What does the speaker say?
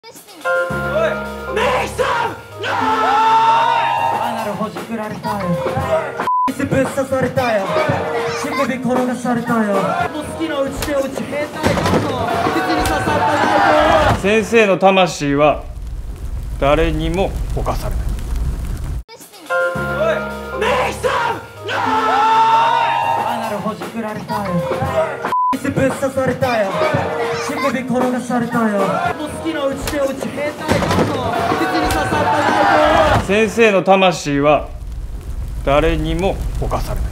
アナルほじくられたよ。ぶっ刺されたよ。乳首転がされたよ。もう好きなうちでうち兵隊だぞ。口に刺さったないぞ。 先生の魂は誰にも侵されない。 アナルほじくられたよ。ぶっ刺されたよ。乳首転がされたよ。もう好きなうちでうち兵隊だぞ。口に刺さったないぞ。 先生の魂は誰にも侵されない。